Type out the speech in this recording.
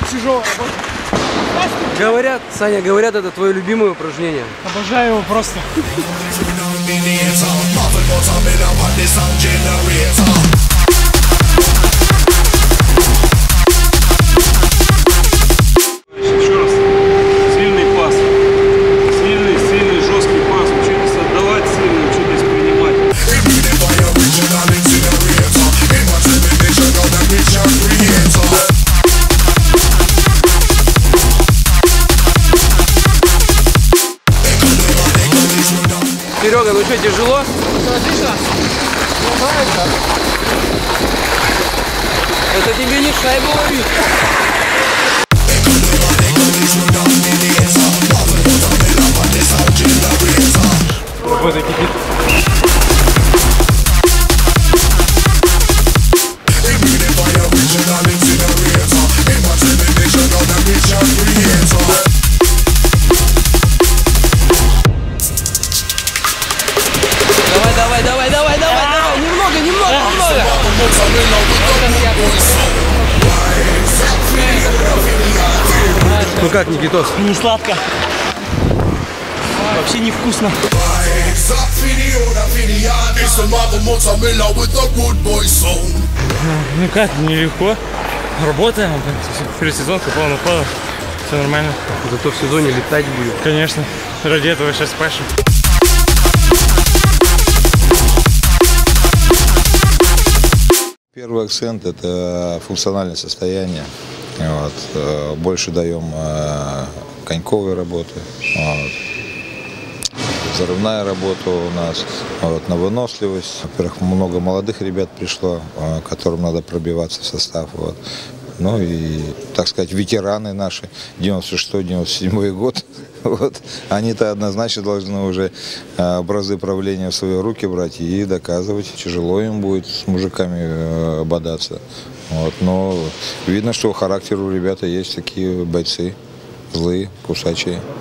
тяжелая работа. Говорят, Саня, говорят, это твое любимое упражнение. Обожаю его просто. Еще раз. Сильный пас. Сильный, жесткий пас. Учитесь отдавать сильно, учитесь принимать. Серега, ну что, тяжело? Все отлично. Это тебе не шайбу ловить. Работа кипит. Давай. Немного. Ну как, Никитос? Не сладко. Вообще невкусно. Ну как, нелегко. Работаем. Предсезонка, полный упала. Все нормально. Зато в сезоне летать будет. Конечно. Ради этого сейчас пашем. Первый акцент – это функциональное состояние. Вот. Больше даем коньковой работы. Вот. Взрывная работа у нас вот, на выносливость. Во-первых, много молодых ребят пришло, которым надо пробиваться в состав. Вот. Ну и, так сказать, ветераны наши, 96-97 год, вот, они-то однозначно должны уже образы правления в свои руки брать и доказывать. Тяжело им будет с мужиками бодаться. Вот, но видно, что характер у ребят есть такие бойцы, злые, кусачие.